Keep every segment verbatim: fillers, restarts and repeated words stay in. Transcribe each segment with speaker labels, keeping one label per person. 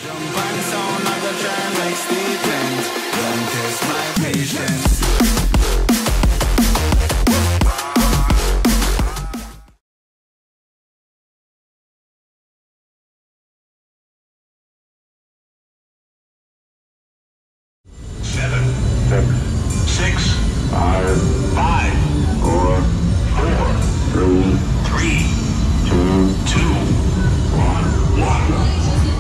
Speaker 1: Seven, six, six, five, five, four, four, three, three, two, two, one, one.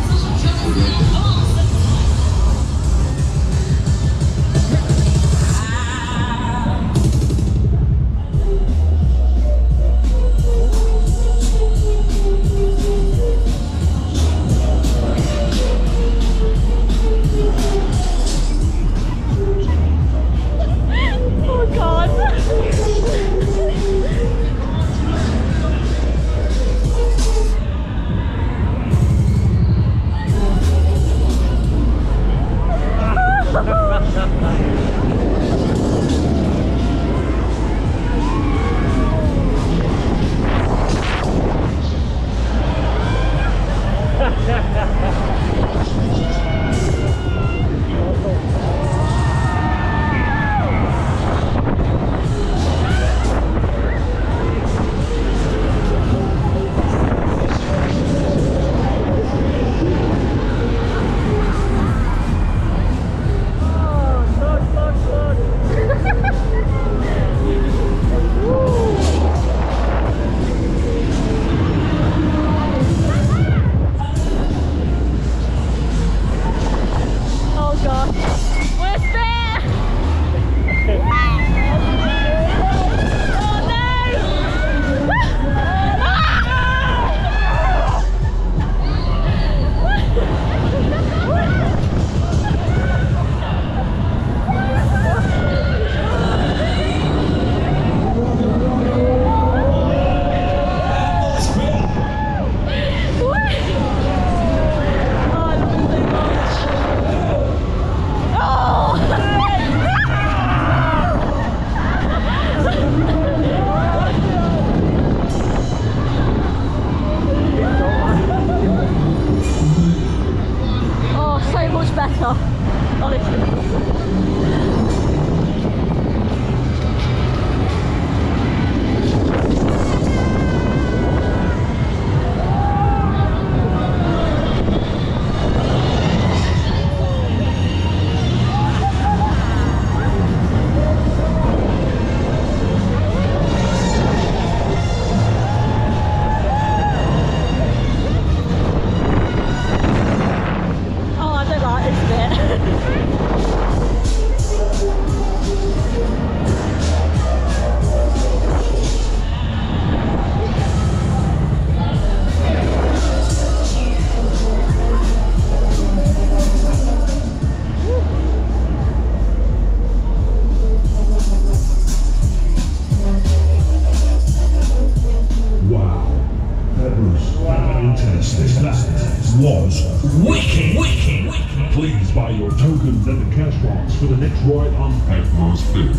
Speaker 1: Was wicked, wicked, wicked. Please buy your tokens at the cash box for the next ride on Atmosphere.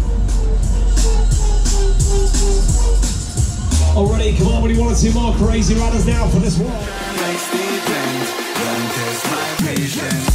Speaker 2: Alrighty, come on, we want to see more crazy riders now for this one.
Speaker 3: Like Steve Bend, run test my patience.